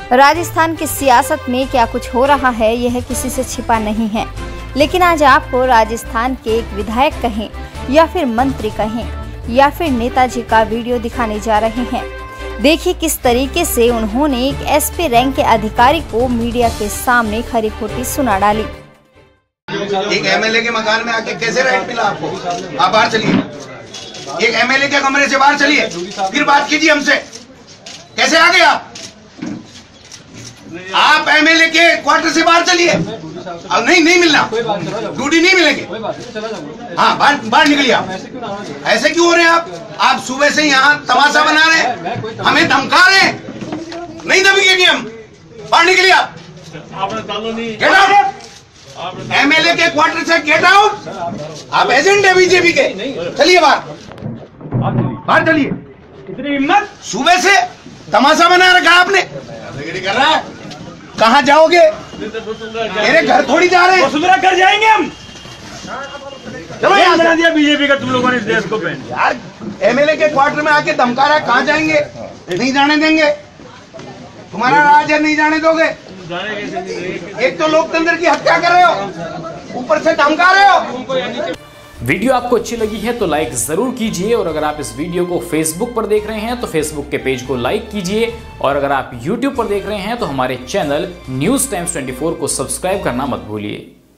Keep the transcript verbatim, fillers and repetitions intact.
राजस्थान की सियासत में क्या कुछ हो रहा है यह किसी से छिपा नहीं है, लेकिन आज आपको राजस्थान के एक विधायक कहें या फिर मंत्री कहें या फिर नेताजी का वीडियो दिखाने जा रहे हैं। देखिए किस तरीके से उन्होंने एक एसपी रैंक के अधिकारी को मीडिया के सामने खरी खोटी सुना डाली। एक एमएलए के मकान में आके कैसे राइट मिला आपको? आप बाहर चलिए, एक एमएलए के कमरे से बाहर चलिए, फिर बात कीजिए हमसे। कैसे आ गए आप? आप एमएलए के क्वार्टर से बाहर चलिए। अब नहीं नहीं मिलना, ड्यूटी नहीं मिलेगी। हाँ बाहर बाहर निकलिए आप। ऐसे क्यों हो रहे हैं आप? आप सुबह से यहाँ तमाशा बना रहे हैं, हमें धमका रहे हैं। नहीं धमकेंगे हम, बाहर निकलिए आप। Get out. एमएलए के क्वार्टर से गेट आउट। आप एजेंट है बीजेपी के, चलिए बाहर, बाहर चलिए। इतनी हिम्मत? सुबह से तमाशा बना रखा आपने। कर रहा है, कहाँ जाओगे? मेरे घर थोड़ी जा रहे हैं। वसुंधरा कर जाएंगे हम। चलो यहाँ बना दिया बीजेपी का तुम लोगों ने इस देश को। पहन यार एमएलए के क्वार्टर में आके धमका रहा है, कहाँ जाएंगे? नहीं जाने देंगे। तुम्हारा राज है, नहीं जाने दोगे। एक तो लोकतंत्र की हत्या कर रहे हो, ऊपर से धमका रहे हो। वीडियो आपको अच्छी लगी है तो लाइक जरूर कीजिए, और अगर आप इस वीडियो को फेसबुक पर देख रहे हैं तो फेसबुक के पेज को लाइक कीजिए, और अगर आप यूट्यूब पर देख रहे हैं तो हमारे चैनल न्यूज़ टाइम्स चौबीस को सब्सक्राइब करना मत भूलिए।